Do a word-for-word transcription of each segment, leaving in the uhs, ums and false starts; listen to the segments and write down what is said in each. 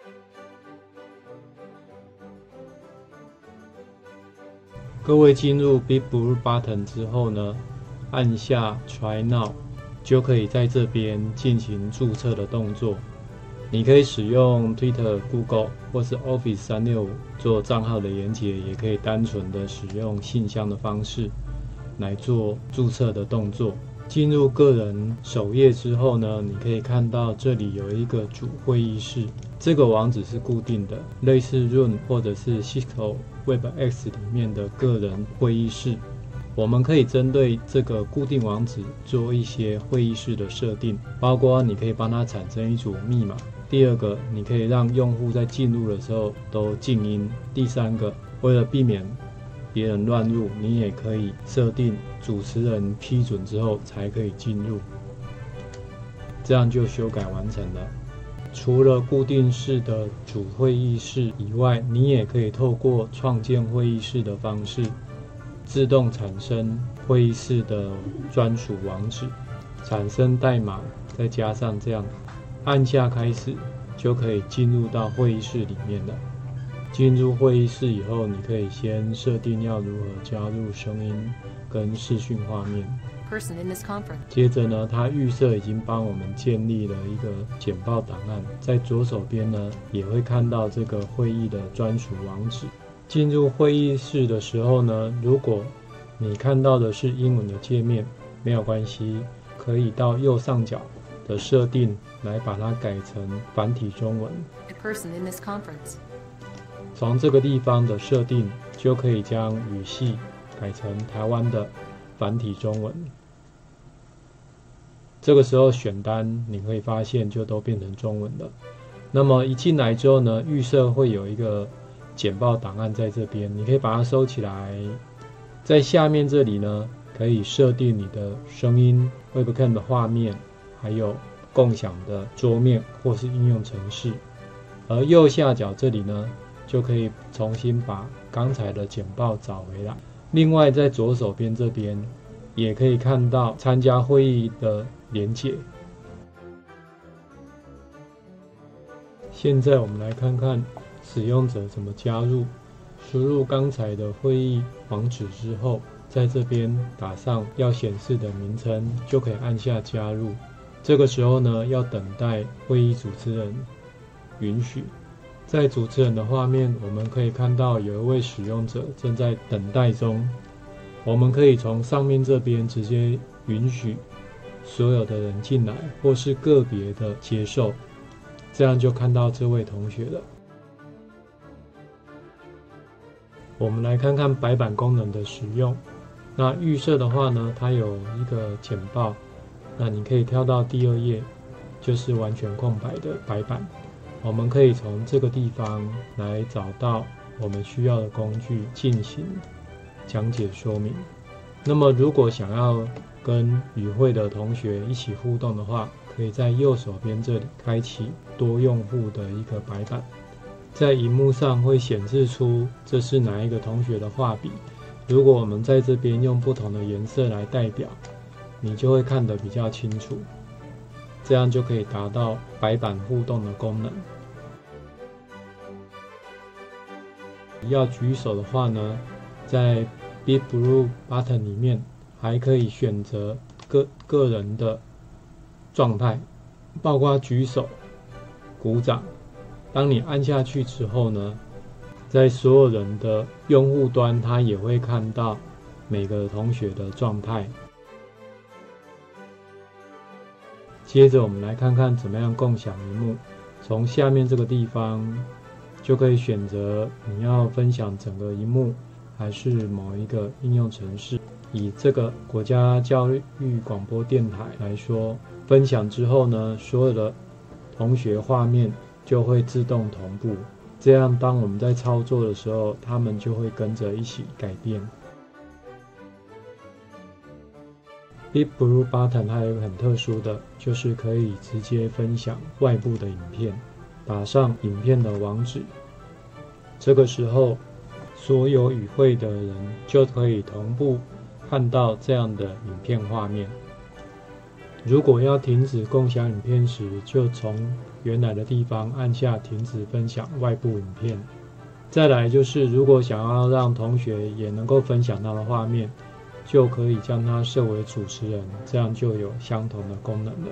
各位进入 BitBlue Button 之后呢，按下 Try Now 就可以在这边进行注册的动作。你可以使用 Twitter、Google 或是 Office 三六五做账号的连结，也可以单纯的使用信箱的方式来做注册的动作。进入个人首页之后呢，你可以看到这里有一个主会议室，这个网址是固定的，类似 Room 或者是 Cisco WebEx 里面的个人会议室。我们可以针对这个固定网址做一些会议室的设定，包括你可以帮它产生一组密码。第二个，你可以让用户在进入的时候都静音。第三个，为了避免别人乱入，你也可以设定主持人批准之后才可以进入，这样就修改完成了。除了固定式的主会议室以外，你也可以透过创建会议室的方式，自动产生会议室的专属网址，产生代码，再加上这样按下开始，就可以进入到会议室里面了。进入会议室以后，你可以先设定要如何加入声音跟视讯画面。接着呢，它预设已经帮我们建立了一个简报档案，在左手边呢也会看到这个会议的专属网址。进入会议室的时候呢，如果你看到的是英文的界面，没有关系，可以到右上角的设定来把它改成繁体中文。从这个地方的设定就可以将语系改成台湾的繁体中文。这个时候选单你会发现就都变成中文了。那么一进来之后呢，预设会有一个简报档案在这边，你可以把它收起来。在下面这里呢，可以设定你的声音 Webcam 的画面，还有共享的桌面或是应用程式。而右下角这里呢，就可以重新把刚才的简报找回来。另外在左手边这边也可以看到参加会议的连结。现在我们来看看使用者怎么加入。输入刚才的会议网址之后，在这边打上要显示的名称，就可以按下加入。这个时候呢，要等待会议主持人允许。在主持人的画面，我们可以看到有一位使用者正在等待中。我们可以从上面这边直接允许所有的人进来，或是个别的接受，这样就看到这位同学了。我们来看看白板功能的使用。那预设的话呢，它有一个简报，那你可以跳到第二页，就是完全空白的白板。我们可以从这个地方来找到我们需要的工具进行讲解说明。那么如果想要跟与会的同学一起互动的话，可以在右手边这里开启多用户的一个白板，在萤幕上会显示出这是哪一个同学的画笔。如果我们在这边用不同的颜色来代表，你就会看得比较清楚，这样就可以达到白板互动的功能。要举手的话呢，在 BitBlue Button 里面还可以选择个个人的状态，包括举手、鼓掌。当你按下去之后呢，在所有人的用户端，他也会看到每个同学的状态。接着我们来看看怎么样共享萤幕。从下面这个地方就可以选择你要分享整个萤幕，还是某一个应用程式。以这个国家教育广播电台来说，分享之后呢，所有的同学画面就会自动同步，这样当我们在操作的时候，他们就会跟着一起改变。BitBlue Button 还有一个很特殊的，就是可以直接分享外部的影片，打上影片的网址，这个时候所有与会的人就可以同步看到这样的影片画面。如果要停止共享影片时，就从原来的地方按下停止分享外部影片。再来就是如果想要让同学也能够分享到的画面，就可以将它设为主持人，这样就有相同的功能了。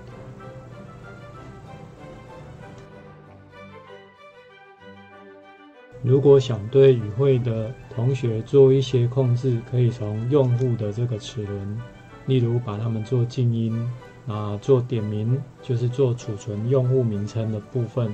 如果想对与会的同学做一些控制，可以从用户的这个齿轮，例如把他们做静音，那做点名就是做储存用户名称的部分。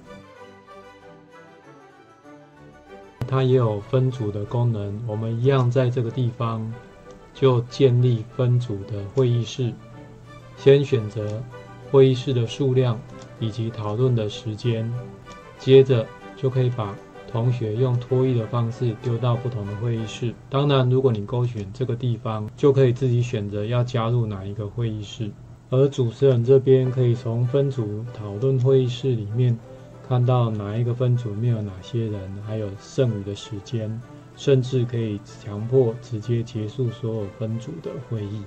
它也有分组的功能，我们一样在这个地方就建立分组的会议室，先选择会议室的数量以及讨论的时间，接着就可以把同学用拖曳的方式丢到不同的会议室。当然，如果你勾选这个地方，就可以自己选择要加入哪一个会议室。而主持人这边可以从分组讨论会议室里面看到哪一个分组里面有哪些人，还有剩余的时间，甚至可以强迫直接结束所有分组的会议。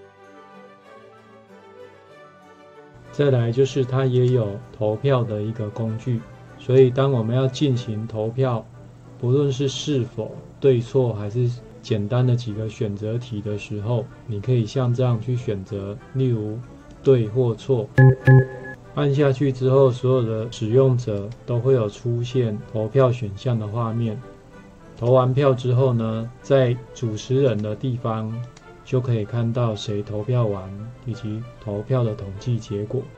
再来就是它也有投票的一个工具，所以当我们要进行投票，不论是是否对错还是简单的几个选择题的时候，你可以像这样去选择，例如对或错。按下去之后，所有的使用者都会有出现投票选项的画面。投完票之后呢，在主持人的地方就可以看到谁投票完以及投票的统计结果。